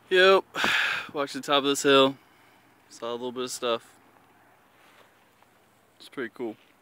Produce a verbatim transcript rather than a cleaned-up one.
Yep, walked to the top of this hill, saw a little bit of stuff. It's pretty cool.